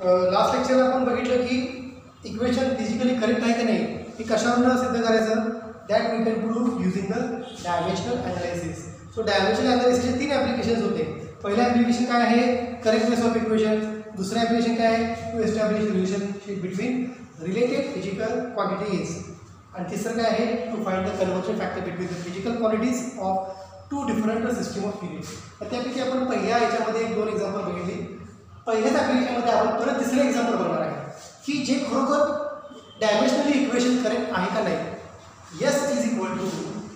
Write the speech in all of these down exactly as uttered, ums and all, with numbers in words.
Last लेक्चरला आपण बघितलं की इक्वेशन फिजिकली करेक्ट आहे की नाही हे कशावरून सिद्ध करायचं, that we can prove using the dimensional analysis. So dimensional अनालिसिसचे तीन ॲप्लिकेशन्स होते. पहिलं ॲप्लिकेशन काय आहे, करेक्टनेस ऑफ इक्वेशन. दुसरं ॲप्लिकेशन काय आहे, to establish relationship between related physical quantities. आणि तिसरं काय आहे, to find the conversion factor between the physical quantities of two different system of unit. तर त्यापैकी आपण पहिल्या याच्यामध्ये एक दोन एक्झाम्पल बघितली. पहिल्याच ॲप्लिकेशनमध्ये आपण परत तिसरं एक्झाम्पल बघणार आहे की जे खरोखर डायमेन्शनली इक्वेशन करेक्ट आहे का नाही. Yes is equal to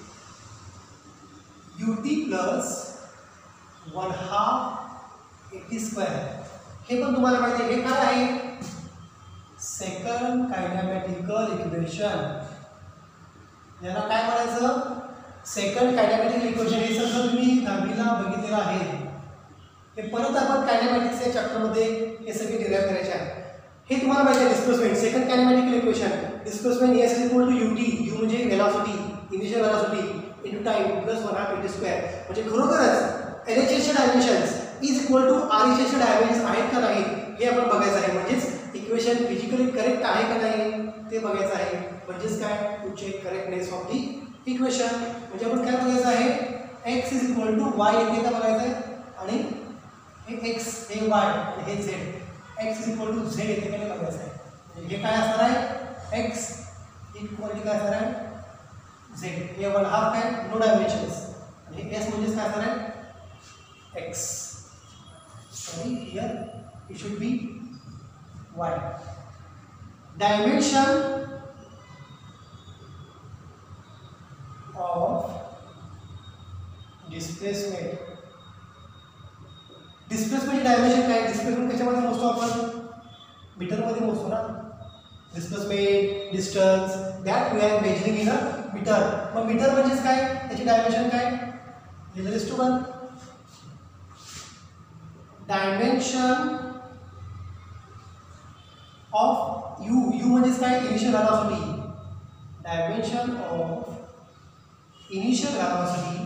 u t plus one half a t square. हे पण तुम्हाला माहिती आहे. हे काय आहे, सेकंड कायनॅमॅटिकल इक्वेशन. याला काय म्हणायचं, सेकंड कायनॅमॅटिकल इक्वेशन. हे सगळं तुम्ही दहावीला बघितलेलं आहे. हे परत आपण कायनॅमॅटिक्सच्या चॅप्टरमध्ये हे सगळे डिराईव्ह करायचे आहे. हे तुम्हाला माहिती आहे, displacement second kinematical equation. Displacement s is equal to u t. U म्हणजे velocity, initial velocity into time plus one half a t square. म्हणजे खरोखरच एल एच एसचे dimensions is equal to R H एसचे dimensions आहेत का नाही हे आपण बघायचं आहे. म्हणजेच इक्वेशन फिजिकली करेक्ट आहे का नाही ते बघायचं आहे. म्हणजेच काय, to check correctness of the equation. म्हणजे आपण काय बघायचं आहे, x is equal to y येते का बघायचं आहे. आणि हे एक्स, हे वाय, हे z. X is equal to z येते का नाही बघायचं आहे. म्हणजे हे काय असणार आहे, एक्स इक्वलिटी काय असणार आहे, झेड. हे वन हाफ काय, नो डायमेन्शन्स. आणि हे एस म्हणजेच काय असणार आहे, x. Sorry, here it should be y. Dimension of displacement. Displacement dimension काय, डिस्प्लेसमेंट कशामध्ये मोजतो आपण, मीटरमध्ये मोजतो ना. Displacement distance that we are measuring in a meter. मग मीटर म्हणजेच काय, त्याची डायमेन्शन काय, raise to one. Dimension of u, u म्हणजेच काय, initial velocity. Dimension of initial velocity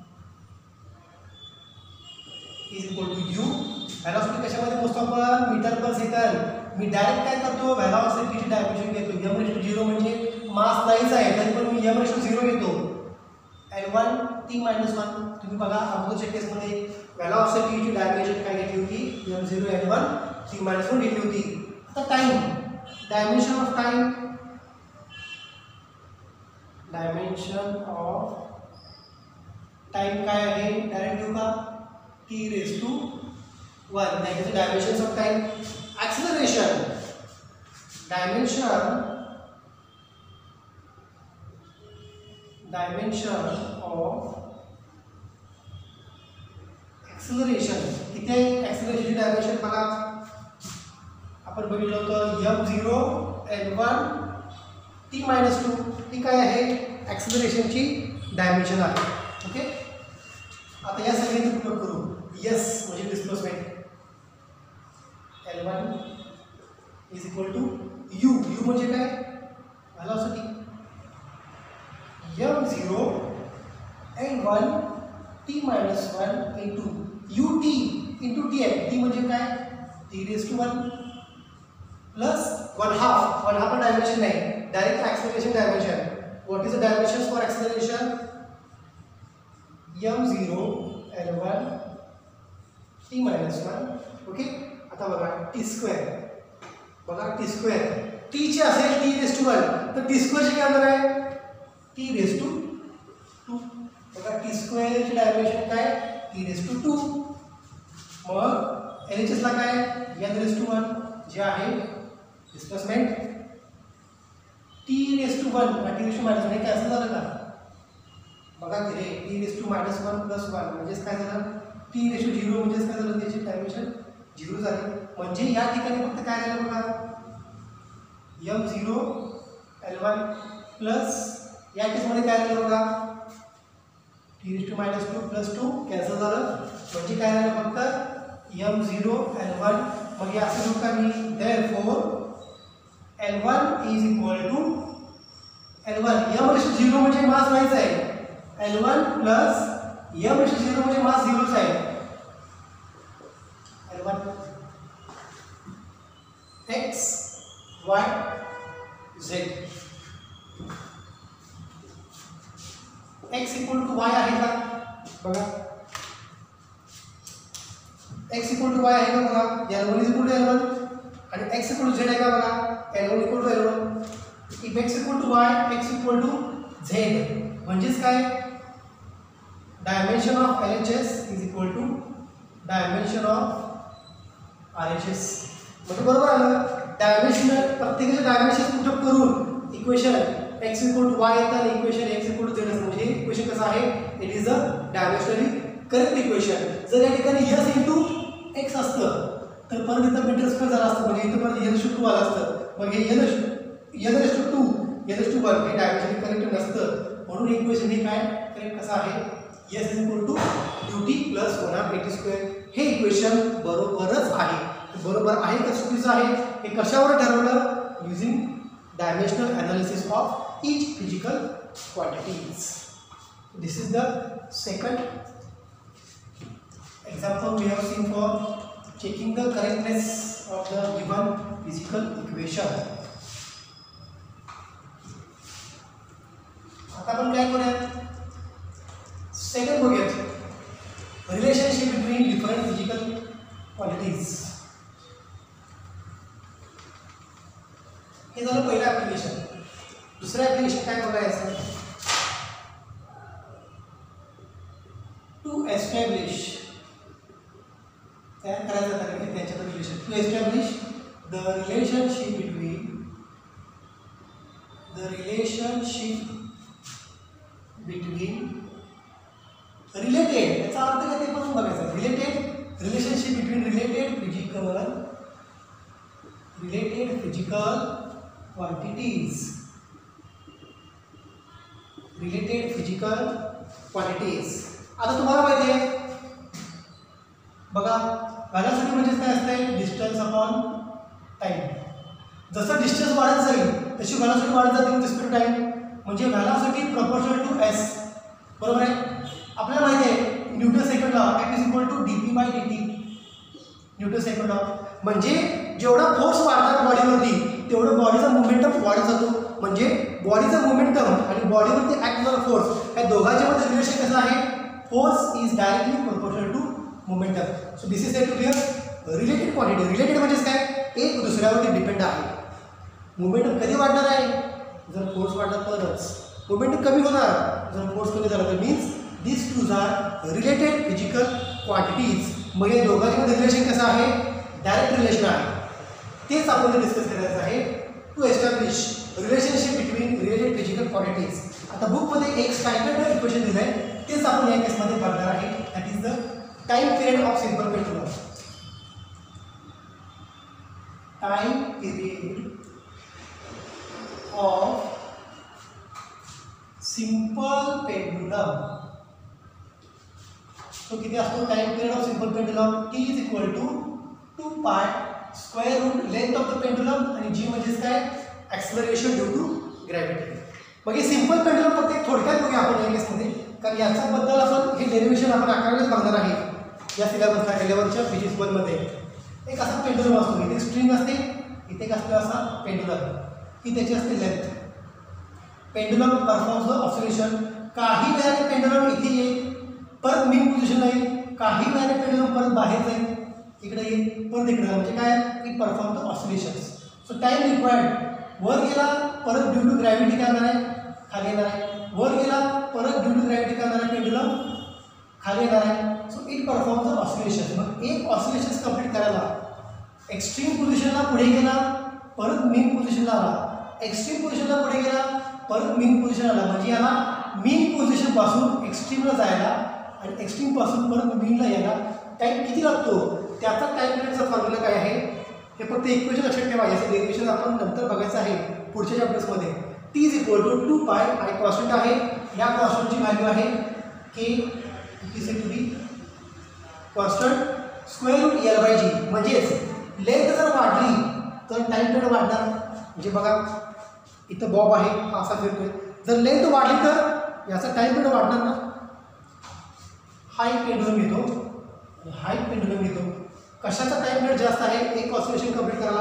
is equal to you. Velocity कशामध्ये मोजतो आपण, मीटर पर सेकंड. मी डायरेक्ट काय करतो, व्हेलॉसिटीची डायमेन्शन घेतो. एम रेश टू झिरो म्हणजे मास नाहीच आहे तरी पण मी एम रेश टू झिरो घेतो. L one T minus one. तुम्ही बघा अगोदरच्या केसमध्ये व्हेलॉसिटीची डायमेन्शन काय घेतली होती, M zero L one T minus one घेतली होती. आता time, dimension of time. Dimension of time काय आहे, डायरेक्ट घेऊ का, टी रेज टू वन. त्याचे dimensions of time. Acceleration, dimension dimension of acceleration. किती आहे ॲक्सिलरेशनची डायमेन्शन बघा, आपण बघितलं होतं M zero L one T minus two. ही काय आहे, ॲक्सिलरेशनची डायमेन्शन आहे. ओके, आता या सगळ्यांची पुढे करू. यस म्हणजे displacement, L one is equal to u. U म्हणजे काय, velocity. M zero L one T minus one into u t into t आहे. टी म्हणजे काय, T raise to one plus one half. One half dimension नाही, direct acceleration dimension. What is the dimension for acceleration, M zero L one T minus one. Okay, आता बघा t square. बघा t square, टीचे असेल T raise to one तर t स्क्वेअरचे काय होणार आहे, टी रेज टू टू. बघा टी स्क्वेअरची डायमेन्शन काय, टी रेज टू टू. मग एल एच एसला काय, एन रेज टू वन जे आहे displacement. T raise to one T raise to minus one हे कॅन्सल झालं का, बघा की रे, T raise to minus one plus one म्हणजेच काय झालं, टी रेज टू झिरो म्हणजेच काय झालं, त्याची डायमेन्शन झिरो झाली. म्हणजे या ठिकाणी फक्त काय झालं बघा, M zero L one plus या केसमध्ये काय झालं बघा, T raise to minus two plus two cancel झालं. म्हणजे काय झालं फक्त एम झिरो एल वन. मग हे असं लिहू का मी, therefore L one is equal to L one. M raise to zero म्हणजे मास नाहीच आहे, L one plus M raise to zero म्हणजे मास झिरोच आहे. L one x y z. X equal to y आहे का बघा, एक्स इक्वल टू वाय आहे का बघा, L one is equal to L one आणि एक्स इक्वल टू झेड आहे का बघा, L one equal to L one. If x equal to y x equal to z म्हणजेच काय, dimension of L H S is equal to dimension of R H S. म्हणजे बरोबर आलं, dimension प्रत्येकाचे dimension put up करून equation x equal to y येतं आणि equation x equal to z असतं. म्हणजे इक्वेशन कसं आहे, it is a dimensionally correct equation. जर या ठिकाणी एस इंटू एक्स असतं तर परत इथं मीटर स्क्वेअर झाला असतं, म्हणजे इथं परत एन टू आलं असतं. मग हे N N S two two N S two one हे डायमेन्शनली करेक्ट नसतं. म्हणून इक्वेशन हे काय करेक्ट कसं आहे, s is equal to due t plus one half a t square. हे इक्वेशन बरोबरच आहे. बरोबर आहे का चुकीचं आहे हे कशावर ठरवलं, using dimensional analysis of each physical quantities. This is the second example we have seen for checking the correctness of the given physical equation. आता आपण काय करूया, सेकंड बघूयात, relationship between different physical quantities. हे झालं पहिलं ऍप्लिकेशन. दुसरं application काय बघायचं, टू एस्टॅब्लिश तयार करायचं कारण की त्याच्यात relation, to establish the relationship between the relationship between related, याचा अर्थ काय ते पण बघायचं. Related relationship between related physical related physical quantities related physical quantities. आता तुम्हाला माहिती आहे बघा, व्हॅलॉसिटी म्हणजे काय असते, डिस्टन्स अपॉन टाइम. जसं डिस्टन्स वाढत जाईल तशी व्हॅलॉसिटी वाढत जाते विथ रिस्पेक्ट टू टाइम. म्हणजे व्हॅलॉसिटी प्रपोर्शनल टू एस. बरोबर आहे, आपल्याला माहिती आहे Newton second law it is equal to d p by d t. Newton second law म्हणजे जेवढा फोर्स वाढणार बॉडीवरती तेवढं बॉडीचा मोमेंटम वाढत जातो. म्हणजे बॉडीचा मोमेंटम आणि बॉडीवरती ऍक्ट होणारा फोर्स या दोघांच्या मध्ये रिलेशन कसं आहे, force is directly proportional to momentum. So this is said to be a related quantity. Related म्हणजेच काय, एक दुसऱ्यावरती डिपेंड आहे. मोमेंटम कधी वाढणार आहे, जर फोर्स वाढला तरच. मोमेंटम कमी होणार जर फोर्स कमी झाला तर. Means this twos are related physical quantities. मग या दोघांमध्ये रिलेशन कसं आहे, डायरेक्ट रिलेशन आहे. तेच आपण डिस्कस करायचं आहे, to establish relationship between related physical quantities. आता बुकमध्ये एक स्टँडर्ड इक्वेशन दिलं आहे, तेच आपण या केसमध्ये बघणार आहे. That is the time period of simple pendulum. Time period of simple pendulum. तो किती असतो, time period of simple pendulum T is equal to two pi square root length of the pendulum आणि जी म्हणजेच काय, acceleration due to gravity. मग हे simple pendulum फक्त एक थोडक्यात बघूया आपण या केसमध्ये, कारण याच्याबद्दल आपण हे डेरिव्हेशन आपण अकरावीलाच बघणार आहे. या सिलेबसला इलेव्हनच्या फिजिक्स वनमध्ये एक असा पेंडुलम असतो, इथे स्ट्रिंग असते, इथे एक असतो असा पेंडुलम, ही त्याची असते length. Pendulum performs the oscillation. काही वेळाने पेंडुलम इथे येईल, परत मेन पोझिशनला येईल. काही वेळाने पेंडुलम परत बाहेर जाईल, इकडे येईल, परत इकडे. म्हणजे काय, it perform the oscillations. So time required, वर गेला परत ड्यू टू ग्रॅव्हिटी काय होणार आहे, खाली येणार आहे. वर गेला परत ड्यू टू ग्रॅव्हिटी काय होणार आहे, पेंडुलम खाली येणार आहे. So it performs the oscillation. मग एक ऑसिलेशन कंप्लीट करायला एक्स्ट्रीम पोझिशनला पुढे गेला, परत मेन पोझिशनला आला, एक्स्ट्रीम पोझिशनला पुढे गेला, परत मेन पोझिशन आला. म्हणजे याला मेन पोझिशन पासून एक्स्ट्रीमला जायला आणि एक्स्ट्रीम पासून परत मेनला यायला टाइम किती लागतो, त्याचा टाइम पिरियडचा फॉर्म्युला काय आहे हे फक्त इक्वेशन लक्षात ठेवा. याचं डेरिव्हेशन आपण नंतर बघायचं आहे पुढच्या चॅप्टर्समध्ये. T is equal to two pi I constant आहे. या कॉन्स्टंटची व्हॅल्यू आहे K is to be constant square root L by g. म्हणजेच लेंथ जर वाढली तर टाइम पिरियड वाढणार. म्हणजे बघा इथं बॉब आहे, हा असा फिरतोय. जर लेंथ वाढली तर याचा टाइम पिरियड वाढणार ना. हा एक पेंडुलम घेतो, हा एक पेंडुलम घेतो. कशाचा टाइम पिरियड जास्त आहे, एक ऑसिलेशन कंप्लीट करायला,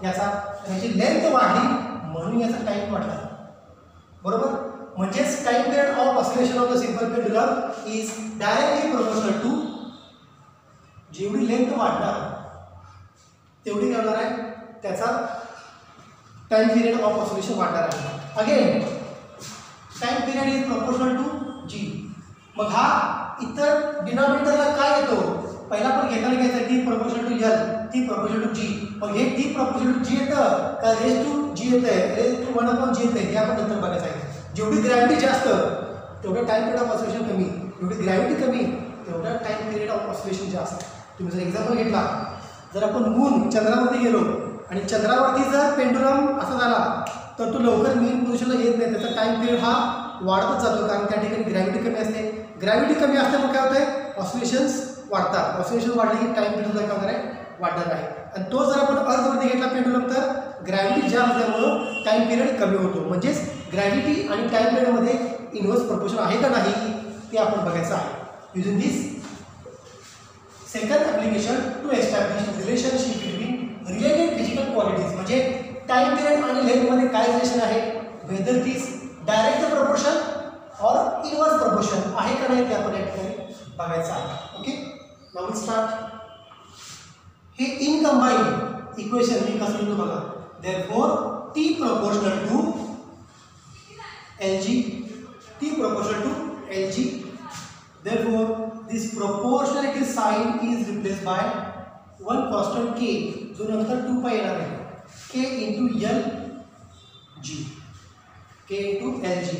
याचा याची लेंथ वाढली म्हणून याचा टाइम वाढला, बरोबर. म्हणजेच time period of oscillation of the simple pendulum is directly proportional to जेवढी लेंथ वाढणार तेवढी करणार आहे त्याचा टाइम पिरियड ऑफ ऑसिलेशन वाढणार आहे. Again time period is proportional to g. मग हा इतर डिनॉमिनेटरला काय येतो, पहिला पण घेताना घ्यायचा T proportional to L, T proportional to g. मग हे टी प्रोपोर्शनल टू जी येतं का रेस टू जी येतं आहे, raise to one upon g येतं आहे, हे आपण नंतर बघायचं आहे. जेवढी ग्रॅव्हिटी जास्त तेवढं टाइम पिरियड ऑफ ऑसिलेशन कमी, जेवढी ग्रॅव्हिटी कमी तेवढा टाइम पिरियड ऑफ ऑसिलेशन जास्त. तुम्ही जर एक्झाम्पल घेतला, जर आपण मून चंद्रावरती गेलो आणि चंद्रावरती जर पेंडुलम असा झाला तर तो लवकर मेन पोझिशनला येत नाही, त्याचा टाइम पिरियड हा वाढतच जातो, कारण त्या ठिकाणी ग्रॅव्हिटी कमी असते. ग्रॅव्हिटी कमी असल्यामुळे काय होतंय, ऑसिलेशन्स वाढतात. ऑसिलेशन वाढले की टाइम पिरियड काय होणार आहे, वाढणार आहे. आणि तो जर आपण अर्थवरती घेतला पेंडुलम तर ग्रॅव्हिटी जास्त असल्यामुळं टाइम पिरियड कमी होतो. म्हणजेच ग्रॅव्हिटी आणि टाइम पिरियडमध्ये इन्व्हर्स प्रोपोर्शन आहे का नाही ते आपण बघायचं आहे. Using this second application to establish relationship between related physical qualities, म्हणजे टाइम पिरियड आणि लेंथमध्ये काय रिलेशन आहे, whether it is direct proportion और इन्व्हर्स प्रोपोर्शन आहे का नाही ते आपण या ठिकाणी बघायचं आहे. Okay, now we start. हे इनकंबाईन इक्वेशन मी कसं लिहितो बघा. Therefore T proportional to L g, T proportional to L g. Therefore, this proportionality sign is replaced by one constant k, जो नंतर टू पाई येणार आहे, k into L G, k into L G.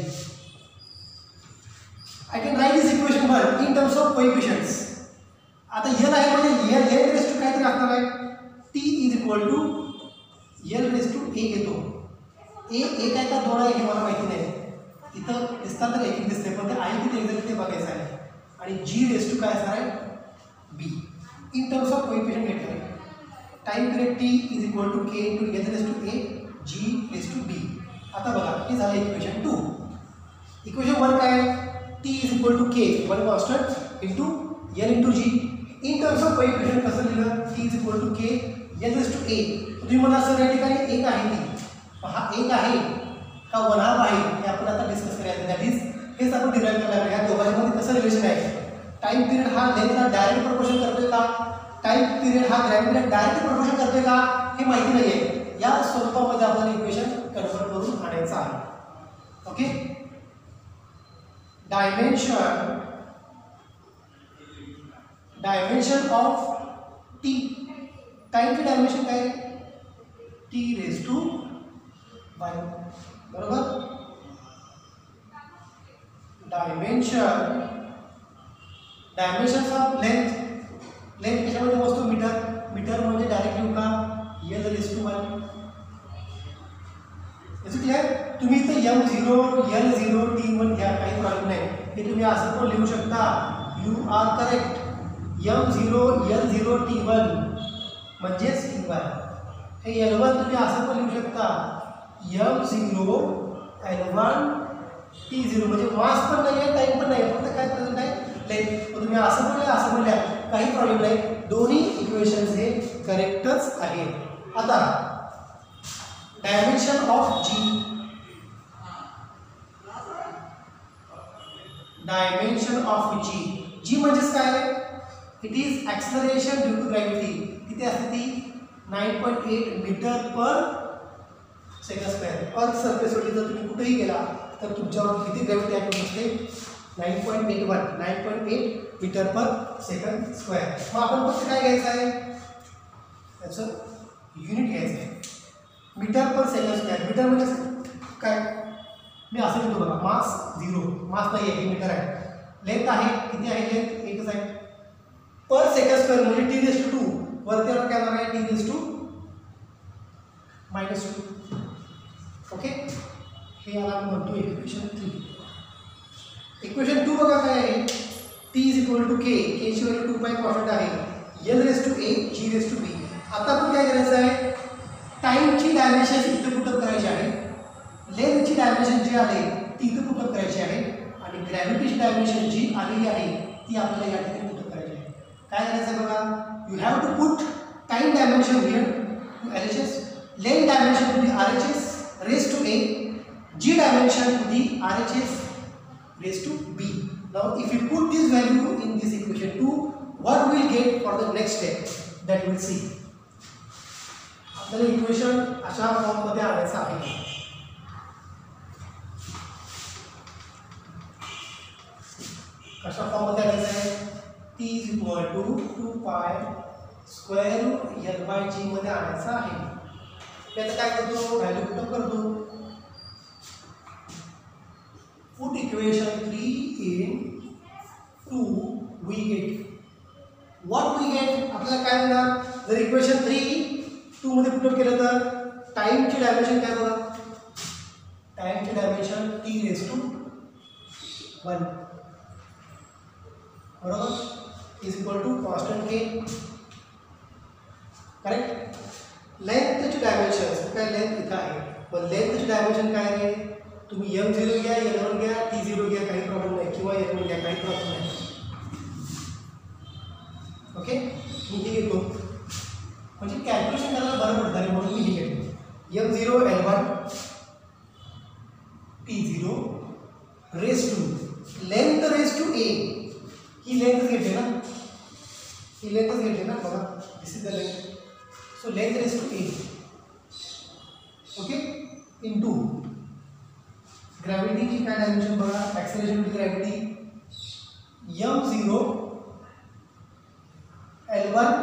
I can write this equation one in terms of coefficients. आता L आहे म्हणजे L L raised to काय तरी असणार आहे, t is equal to L raised to a येतो. a एक आहे का दोन आहे हे मला माहिती नाही, इथं दिसतात तर एक दिसते, पण ते आहे किती एक्झॅक्ट ते बघायचं आहे. आणि जी रेस टू काय असणार आहे, b. In terms of coefficient घेतलं, time period T is equal to K into L raise to A G raise to बी. आता बघा हे झालं इक्वेशन टू. इक्वेशन वन काय आहे, T is equal to K one constant into L into g. In terms of coefficient कसं लिहिलं, T is equal to K L raise to a. तुम्ही मला सर या ठिकाणी एक आहे ती, हा एक आहे का वन हाफ आहे हे आपण आता डिस्कस करायचं. दॅट इज हेच आपण डिराईव्ह करायला लागलो. या दोघांमध्ये कसं रिलेशन आहे, टाइम पिरियड हा लेंथला डायरेक्ट प्रोपोर्शन करतोय का, टाइम पिरियड हा ग्रॅव्हिटीला डायरेक्ट प्रोपोर्शन करतोय का हे माहिती नाही आहे. या स्वरूपामध्ये आपल्याला इक्वेशन कन्वर्ट करून आणायचं आहे. Okay, dimension dimension of T, टाइमची डायमेन्शन काय, टी रेस टू वाय, बरोबर. Dimension dimensions of length, length कशामध्ये मोजतो, मीटर. मीटर म्हणजे डायरेक्ट लिहू का, एल रेस टू वन. याचं क्लिअर. तुम्ही इथं M zero L zero T one घ्या, काही प्रॉब्लेम नाही. हे तुम्ही असं पण लिहू शकता, you are correct. M zero L zero T one म्हणजेच टी वन. हे एल वन तुम्ही असं पण लिहू शकता, M zero L one T zero, म्हणजे मास पण नाही आहे टाईम पण नाही, फक्त काय प्रेझेंट आहे लेंथ. तुम्ही असं म्हणल्या असं म्हणल्या काही प्रॉब्लेम नाही, दोन्ही इक्वेशन्स हे करेक्टच आहेत. आता dimension of g, dimension of g, g म्हणजेच काय, it is acceleration due to gravity. किती असते ती, nine point eight meter per second square. Earth सरफेसवरती जर तुम्ही कुठेही गेला तर तुमच्यावर किती ग्रॅव्हिटी ॲक्ट होते, nine point eight one nine point eight meter per second square. मग आपण फक्त काय घ्यायचं आहे, त्याचं युनिट घ्यायचं आहे, meter per second square. Meter म्हणजे काय, मी असं लिहितो बघा, मास झिरो, मास नाही आहे, हे मीटर आहे. लेंथ आहे, किती आहे लेंथ, एकच आहे. पर सेकंड स्क्वेअर म्हणजे टी रेस टू टू, वरती आपण काय म्हणणार आहे, T raise to minus two. Okay, हे याला आपण म्हणतो इक्वेशन थ्री. इक्वेशन टू बघा काय आहे, T is equal to K, K ची व्हॅल्यू टू पाय कॉन्स्टंट आहे, L raise to A G raise to बी. आता आपण काय करायचं आहे, टाईमची डायमेन्शन इथं पुटअप करायची आहे, लेंथची डायमेन्शन जी आहे ती इथं पुटअप करायची आहे, आणि ग्रॅव्हिटीची डायमेन्शन जी आलेली आहे ती आपल्याला या ठिकाणी पुटअप करायची आहे. काय करायचं आहे बघा, you have to put time dimension here to L H S, length dimension to the R H S raised to A, G dimension to the R H S raised to B. Now if you put this value in this equation two, what we will get for the next step, that we will see. आपल्याला equation अशा form मध्ये आणायचं आहे. कशा form मध्ये आणायचं आहे? T is equal to two pi square root L by G मध्ये आणायचं आहे. त्याचं काय करतो? व्हॅल्यू पुट करतो. Put equation three in two, we get what we get. आपल्याला काय मिळणार? जर इक्वेशन थ्री टू मध्ये पुट केलं तर टाइमची डायमेन्शन काय बघा? टाइमची dimension t raise to one बरोबर is equal to constant k. Correct. लेंथची डायमेन्शन काय? लेंथ इथं आहे, पण लेंथची डायमेन्शन काय आहे? तुम्ही एम झिरो घ्या, एल वन घ्या, टी झिरो घ्या, काही प्रॉब्लेम नाही, किंवा एल वन घ्या, काही प्रॉब्लेम नाही. ओके, मी हे घेतो म्हणजे कॅल्क्युलेशन करायला बरं पडतं आहे म्हणून मी हे घेतो. M zero L one T zero raise to length raise to A. ही लेंथच घेतली ना, ही लेंथच घेतली ना बघा. This is the length. So length raise to A. Okay, in to gravity की काय डायमेन्शन बघा? Acceleration to gravity M zero L one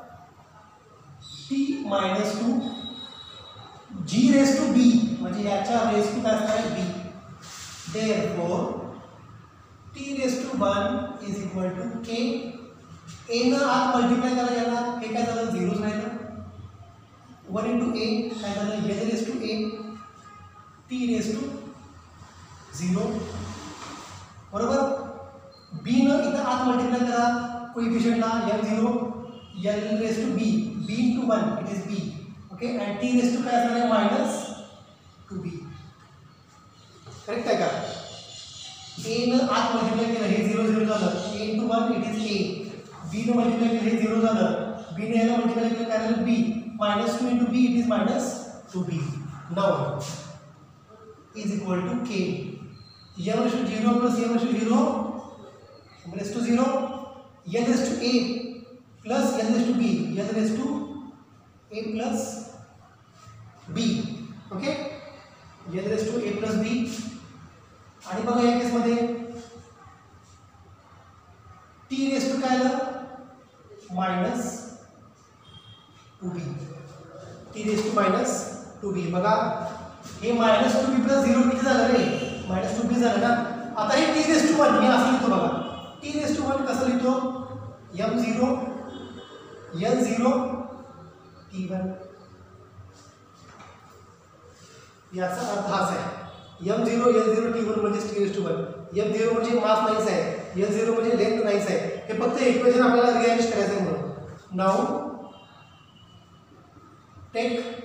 T minus two G raise to B, म्हणजे याच्या रेस टू काय असणार? B. Therefore T raise to one is equal to K. A न आत multiply करायला येणार, हे काय झालं? झिरोच राहिलं. वन इंटू ए काय झालं? L raise to A T raise to zero बरोबर. बी न इथं आत मल्टिप्लाय करा कोइफिशियंटला M zero L raise to B, B into one it is B. Okay, and T raise to काय असणार आहे? मायनस टू बी. करेक्ट आहे का? ए न आत मल्टिप्लाय केलं हे झिरो झिरो झालं, A into one it is A. B न मल्टिप्लाय केलं हे झिरो झालं, बी ने याला मल्टिप्लाय केलं काय झालं? B. Minus two into B it is minus two B. Now is equal to K. M raise to zero plus M raise to zero M raise to zero L raise to A plus L raise to B, L raise to A plus B. Okay, L raise to A plus B. आणि बघा या केसमध्ये T raise to काय आलं? Minus two B. T raise to minus two B. बघा हे minus two B plus zero किती झालं रे? मायनस टू बी झालं ना. आता हे टी रेस टू वन मी असं लिहितो बघा. टी रेस टू वन कसं लिहितो? M zero L zero T one. याचा अर्थ हाच आहे. M zero L zero T one म्हणजे T raise to one. M zero म्हणजे मास नाहीच आहे, एल झिरो म्हणजे लेंथ नाहीच आहे. हे फक्त इक्वेशन आपल्याला रिअरेंज करायचं आहे म्हणून. Now take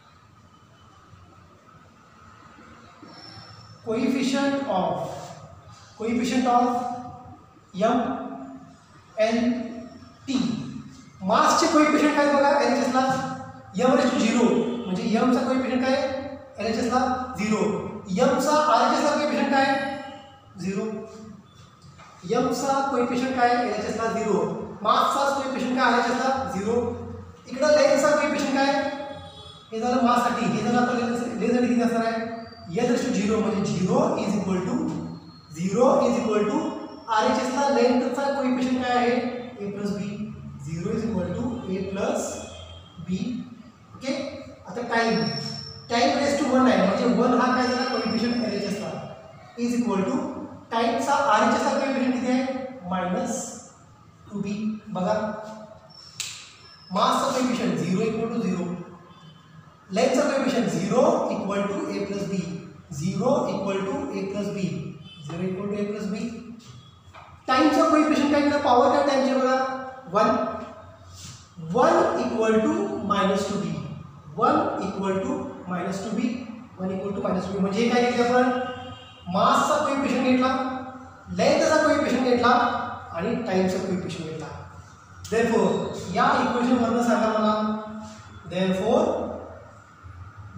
coefficient of coefficient of M N T. मासचे कोइफिशिएंट काय बघा? एल एच एसला एम रेस टू झिरो म्हणजे एमचा कोइफिशिएंट काय? एल एच एसला झिरो. एमचा आर एच एसला कोइफिशिएंट काय? झिरो. एमचा कोइफिशिएंट काय? एल एच एसला झिरो. मासचा कोइफिशिएंट काय? आर एच एसला झिरो. इकडे लेंथचा कोइफिशिएंट काय? हे झालं माससाठी, हे झालं आता लेंथसाठी किती असणार आहे? एल रेस टू झिरो म्हणजे zero is equal to zero is equal to R H एसला लेंथचा कोइफिशिएंट काय आहे? A plus B. Zero is equal to A plus B. Okay, आता time time raise to one आहे म्हणजे one हा काय झाला? कोइफिशिएंट एल एच एसला इज इक्वल टू टाइमचा आर एच एसला कोइफिशिएंट किती आहे? Minus two B. बघा मासचा coefficient zero equal to zero, लेंथचा coefficient zero equal to A plus B, zero equal to A plus B, zero equal to A plus B. टाइमचा coefficient काय केला? Power काय टाइमचे बघा? One. One equal to minus two B, one equal to minus two B, one equal to minus two B. म्हणजे काय घेतलं आपण? मासचा कोइफिशिएंट घेतला, लेंथचा कोइफिशिएंट घेतला आणि टाइमचा कोइफिशिएंट घेतला. देयरफॉर या इक्वेशन वरून सांगा मला, therefore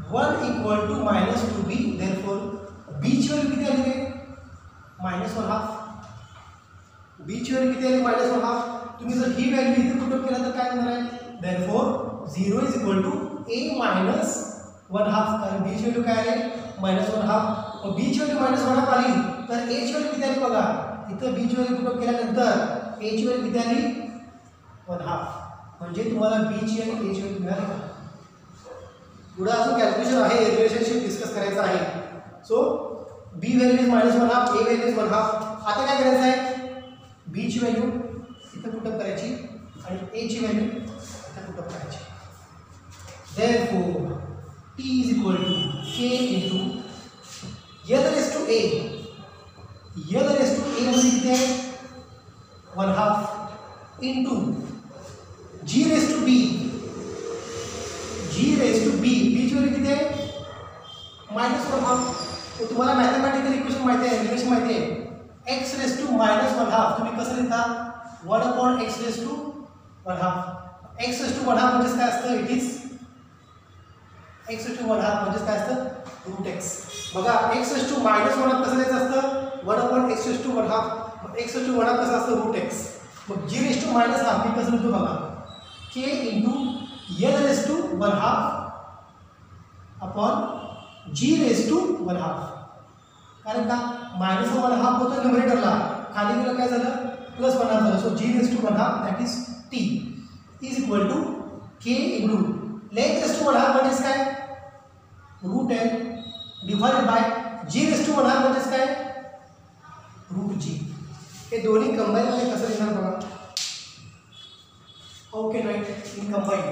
one equal to minus two B, therefore बीची व्हॅल्यू किती आली रे? Minus one half. बीची व्हॅल्यू किती आली? Minus one half. तुम्ही जर ही व्हॅल्यू इथे पुट अप केला तर काय होणार आहे? Therefore zero is equal to A minus one half, कारण बीची व्हॅल्यू काय आली? Minus one half. बीची व्हॅल्यू मायनस वन हाफ आली तर एची व्हॅल्यू किती आली बघा. इथं बीची व्हॅल्यू पुट अप केल्यानंतर एची व्हॅल्यू किती आली? One half. म्हणजे तुम्हाला बीची आणि एची व्हॅल्यू मिळाली. पुढे अजून कॅल्क्युलेशन आहे, रिलेशनशिप डिस्कस करायचं आहे. So B value is minus one half, A value is one half. आता काय करायचं आहे? बीची व्हॅल्यू इथं पुट अप करायची आणि एची व्हॅल्यू इथं पुट अप करायची. Therefore, T is equal to K into L raised to A. L raised to A म्हणजे किती आहे? One half into G raised to B. G raised to B. B ची value किती आहे? Minus one half. तुम्हाला mathematical equation माहिती आहे, relation माहिती आहे. x raised to minus one half तुम्ही कसं लिहिता? One upon x raised to one half. x raised to one half म्हणजे काय असतं? It is x raised to one half म्हणजे काय असतं? Root x. बघा x raised to minus one half कसं लिहायचं असतं? One upon x raised to one half. x raised to one half कसं असतं? Root x. मग g raised to minus half मी कसं लिहितो बघा? k into l raised to one half अपॉन g raised to one half. कारण का मायनस वन हाफ होतं न्यूमरेटरला, खाली गेलं काय झालं? प्लस वन हाफ झालं. So g raised to one हाफ that is t is equal to k into length raised to one half म्हणजे काय? Root L divided by g raised to one half म्हणजे काय? Root g. हे दोन्ही combine मध्ये कसं लिहिणार बघा? How can write in combine?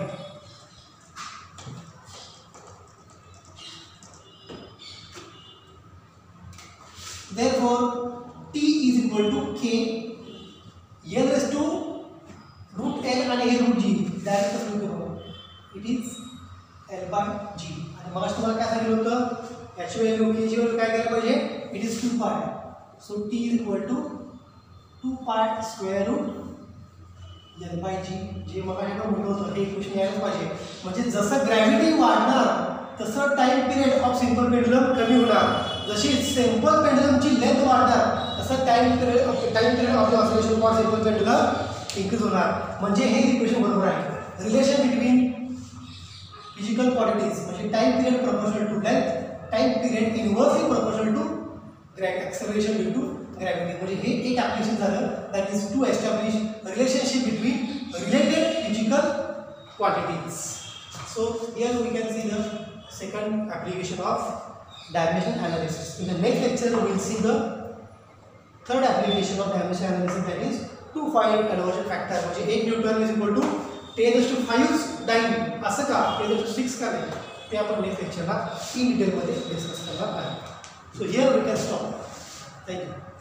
Therefore, T is equal to K L raised to root L आणि हे root G. डायरेक्ट कसं लिहितो बघा? It is L by G. आणि मग तुम्हाला काय सांगितलं होतं? याची व्हॅल्यू K ची व्हॅल्यू काय करायला पाहिजे? It is two pi. So T is equal to two pi square root L by G. जे मग हे म्हटलं होतं हे इक्वेशन यायला पाहिजे. म्हणजे जसं ग्रॅव्हिटी वाढणार तसं time period of simple pendulum कमी होणार. जशी सिंपल पेंडुलमची लेंथ वाढणार तसं time period time period of the oscillation for simple pendulum increase होणार. म्हणजे हे इक्वेशन बरोबर आहे. रिलेशन बिटवीन फिजिकल क्वांटिटीज म्हणजे time period proportional to length, time period inversely proportional to acceleration due to gravity. म्हणजे हे एक ॲप्लिकेशन झालं that is to establish relationship between related physical quantities. So here we can see the second application of dimension analysis. In the next lecture we will see the third application of dimension analysis, that is to find conversion factor. म्हणजे एक newton is equal to ten to five nine असं का ten to six का नाही ते आपण next लेक्चरला इन डिटेल मध्ये डिस्कस करणार आहे. So here we can stop. Thank you.